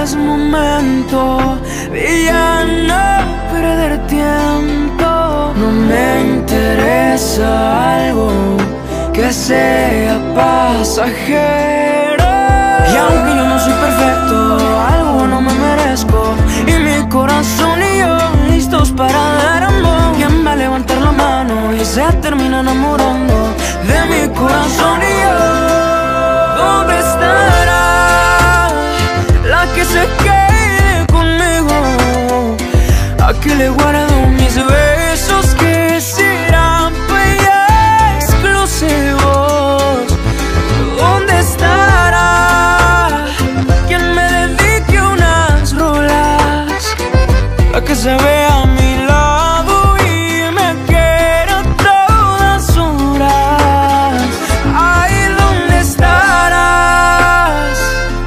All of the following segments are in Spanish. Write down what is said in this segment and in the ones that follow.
es momento de ya no perder tiempo. No me interesa algo que sea pasajero. Y aunque yo no soy perfecto, algo bueno me merezco. Y mi corazón y yo listos para dar amor. ¿Quién va a levantar la mano y se termina enamorando de mi corazón y yo? ¿Dónde estará la que se quede conmigo? Aquí le guardo mis besos que serán para exclusivos. ¿Dónde estará quien me dedique unas rolas? La que se vea a mi lado y me quiera a todas horas. Ay, ¿dónde estarás?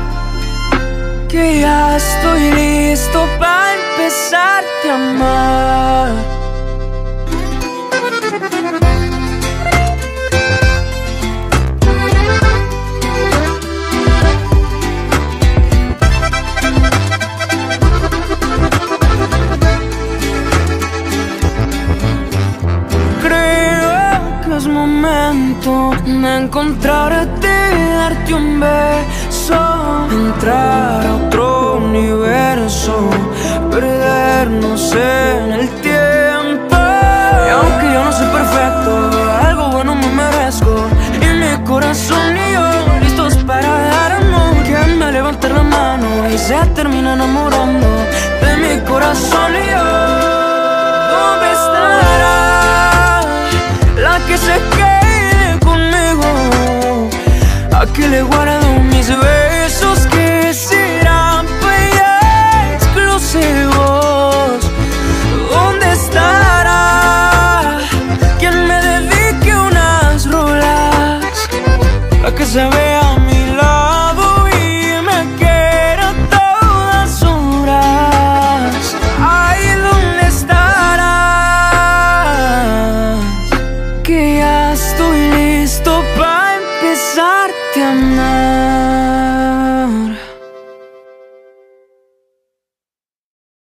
Que ya estoy listo para empezarte a amar. Es momento de encontrarte, darte un beso, entrar a otro universo, perdernos en el tiempo. Y aunque yo no soy perfecto, algo bueno me merezco. Y mi corazón y yo listos para dar amor. Quien me levante la mano y se termina enamorando de mi corazón y yo. ¿Dónde estará la que se quede conmigo? Aquí le guardo mis besos que serán para exclusivos. ¿Dónde estará quien me dedique unas rolas? La que se vea a mi lado y me quiera a todas horas. Ay, ¿dónde estarás? Que ya estoy listo para empezarte a amar.